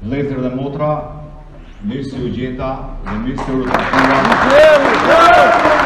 Vëllezër dhe motra, mirë se u gjeta dhe mirë se u takuam.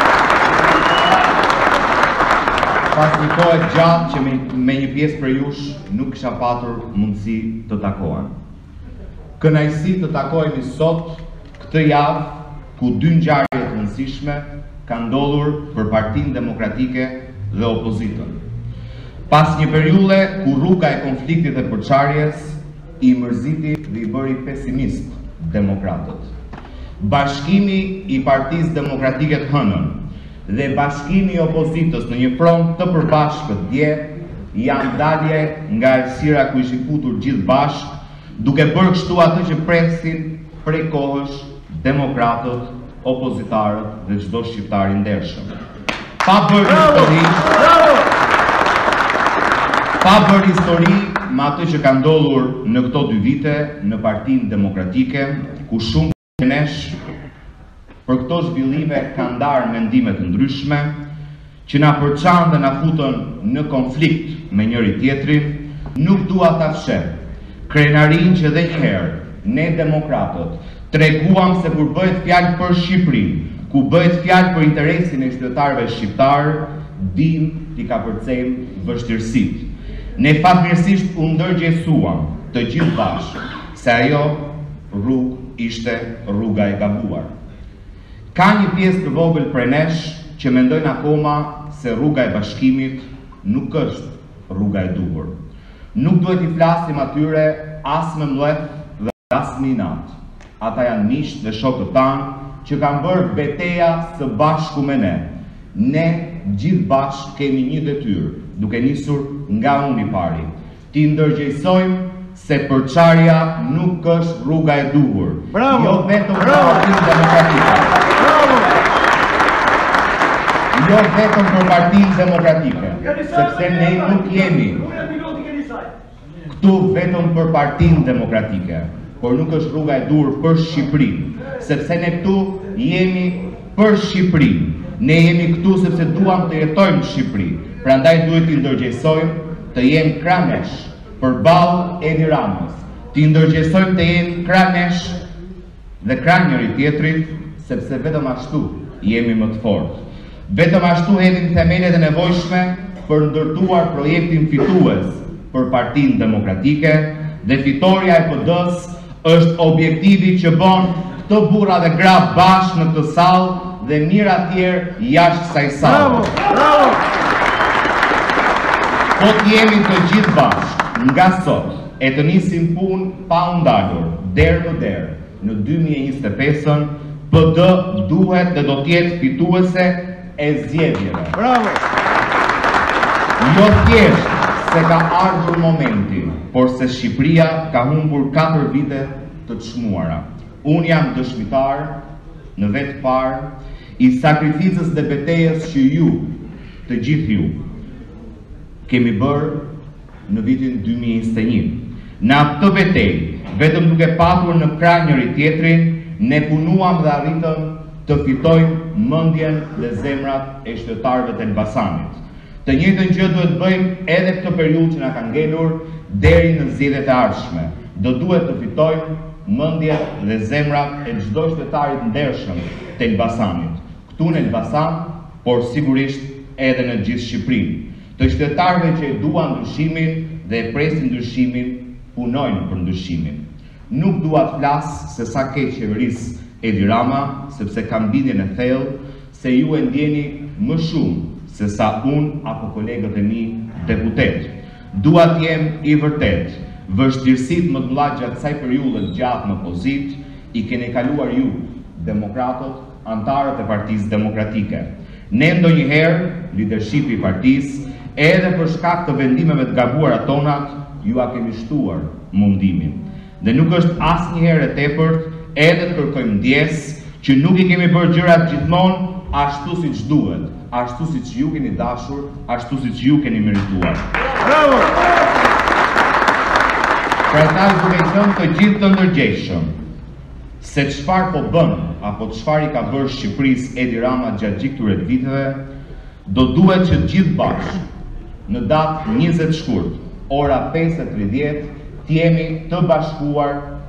Pas një kohë gjatë që me një pjesë për jush nuk kisha patur mundësi të takohen. Kënaqësi të takohemi sot këtë javë ku dy ngjarje të rëndësishme kanë ndodhur për Partinë Demokratike dhe opozitën. Pas një periudhe ku rruga e konfliktit dhe përçarjes i mërziti dhe i bëri pesimist demokratët. Bashkimi i Partisë Demokratike të Hënën dhe bashkimi i opozitës në një front të përbashkët dje janë dalje nga errësira ku ishin futur gjithë bashkë, duke bërë kështu atë që presin prej kohësh demokratët, opozitarët dhe çdo shqiptar i ndershëm. Pa bërë histori me atë që ka ndodhur në këto 2 vite në Partinë Demokratike, ku shumë nesh për këto zhvillime kanë ndarë mendime të ndryshme që na përçan dhe na futën në konflikt me njëri tjetrin, nuk dua ta fshem krenarin që edhe një herë ne demokratët treguam se kur bëhet fjalë për Shqipërinë, ku bëhet fjalë për interesin e qytetarëve shqiptar, dim t'i ka përcejmë vështirësitë. Ne fatmirësisht u ndërgjegjësuam të gjithë bashkë se ajo rrugë ishte rruga e gabuar. Ka një pjesë të vogël prej nesh që mendojnë akoma se rruga e bashkimit nuk është rruga e duhur. Nuk duhet i flasim atyre as me mlleth dhe as me inat. Ata janë miqtë dhe shokët tanë që kanë bërë betejë së bashku me ne. Ne gjithë bashkë kemi një detyrë, duke nisur nga unë i pari. Ti ndërgjegjësojmë se përçarja nuk është rruga e duhur. Jo vetëm për Partinë Demokratike. Jo vetëm për Partinë Demokratike, sepse ne nuk jemi këtu vetëm për Partinë Demokratike, por nuk është rruga e duhur për Shqipërinë, sepse ne këtu jemi për Shqipërinë. Ne jemi këtu sepse duam të jetojmë në Shqipëri. Prandaj duhet t'i ndërgjegjësojmë të jemi kranesh përballë Edi Ramës. T'i ndërgjegjësojmë të jemi kranesh dhe kran njëri tjetrit, sepse vetëm ashtu jemi më të fortë. Vetëm ashtu hedhim themelet e nevojshme për ndërtuar projektin fitues për Partinë Demokratike, dhe fitoria e PD-s është objektivi që bën këtë burra dhe gra bashkë në këtë sallë dhe mira tjerë jashtë kësaj sallë. Po t'jemi të gjithë bashkë nga sot e të nisim punë pa u ndalur derë në derë në 2025-ën, PD duhet dhe do t'jetë fituese e zgjedhjeve. Jo thjesht se ka ardhur momenti, por se Shqipëria ka humbur 4 vite të çmuara. Unë jam dëshmitar në vetë parë i sakrificës dhe betejës që ju, të gjithë ju, kemi bërë në vitin 2021. Në atë betejë, vetëm duke patur në krah njëri tjetrin, ne punuam dhe arritëm të fitojmë mendjen dhe zemrat e qytetarëve të Elbasanit. Të njëjtën gjë duhet bëjmë edhe këtë periudhë që na ka ngelur deri në zgjedhjet e ardhshme. Do duhet të fitojmë mendjen dhe zemrat e çdo qytetari të ndershëm të Elbasanit. Këtu në Elbasan, por sigurisht edhe në gjithë Shqipërinë. Të qytetarëve që e duan ndryshimin dhe e presin ndryshimin, punojnë për ndryshimin. Nuk dua të flas se sa keq qeverisë Edi Rama, sepse kam bindjen e thellë se ju e ndjeni më shumë se sa unë apo kolegët e mi deputet. Dua të jem i vërtet, vështirësitë më të mëdha gjatë kësaj periudhe gjatë në opozit i keni kaluar ju, demokratët, antarët e Partisë Demokratike. Ne ndonjëherë, lidershipi i partisë, edhe për shkak të vendimeve të gabuara tonat, ju a kemi shtuar mundimin. Dhe nuk është asnjëherë e tepërt edhe të kërkojmë ndjes që nuk i kemi bërë gjërat gjithmonë ashtu siç duhet, ashtu siç ju keni dashur, ashtu siç ju keni merituar. Bravo! Prandaj duhet qenë të gjithë të ndërgjegjshëm se çfarë po bën apo çfarë i ka bërë Shqipërisë Edi Rama gjatë gjithë këtyre viteve, do duhet që gjithë bashkë në datë 20 shkurt, ora 5:30, t'jemi të bashkuar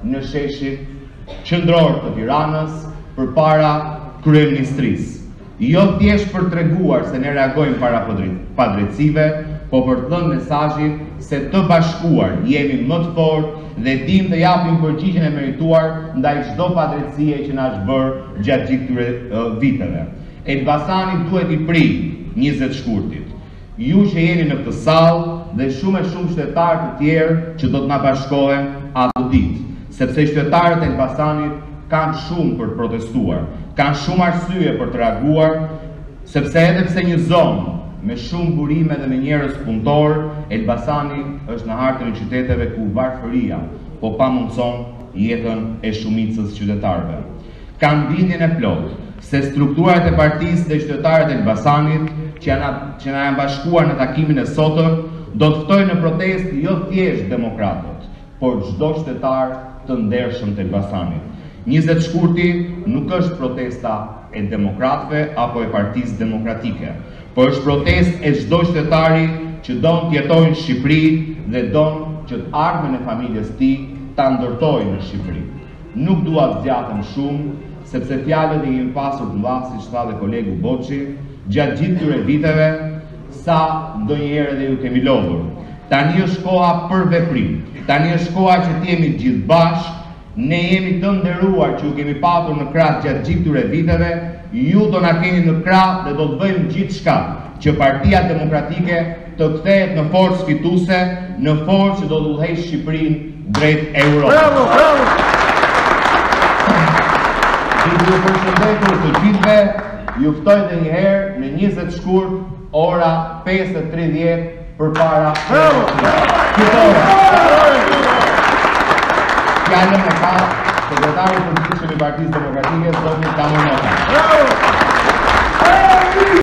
në sheshin qendror të Tiranës përpara kryeministrisë. Jo thjesht për treguar se ne reagojmë para padrejtësive, po për të dhënë mesazhin se të bashkuar jemi më të fortë dhe dim të japim përgjigjen e merituar ndaj çdo padrejtësie që na është bërë gjatë gjithë këtyre viteve. Elbasani duhet i prit 20 shkurtit. Ju që jeni në këtë sallë dhe shumë qytetarë të tjerë që do të na bashkohen atë ditë, sepse qytetarët e Elbasanit kanë shumë për të protestuar, kanë shumë arsye për të reaguar, sepse edhe pse një zonë me shumë burime dhe me njerëz punëtor, Elbasani është në hartën e qyteteve ku varfëria po pamundson jetën e shumicës qytetarëve. Kam bindjen e plotë se strukturat e partisë dhe qytetarët e Elbasanit që na janë bashkuar në takimin e sotëm do të ftojnë në protestë jo thjesht demokratët, por çdo qytetar të ndershëm të Elbasanit. 20 shkurti nuk është protesta e demokratëve apo e Partisë Demokratike, por është protestë e çdo qytetari që don të jetojë në Shqipëri dhe don që të ardhmen e familjes tij ta ndërtojë në Shqipëri. Nuk dua të zgjatem shumë, sepse fjalët e kemi pasur të mëdha, siç tha dhe kolegu Boçi, gjatë gjithë këtyre viteve, sa ndonjëherë edhe ju kemi lodhur. Tani është koha për veprim. Tani është koha që të jemi gjithë bashkë. Ne jemi të nderuar që ju kemi patur në krah gjatë gjithë këtyre viteve, ju do na keni në krah dhe do të bëjmë gjithçka që Partia Demokratike të kthehet në forcë fituese, në forcë që do të udhëheqë Shqipërinë drejt Europës. Bravo, bravo. Ju përshëndetur të gjithëve, ju ftoj edhe një herë në 20 shkurt, ora 5:30 përpara. Fjallën e ka sekretari i përgjithshëm i Partisë Demokratike, zoti Kamë Nota.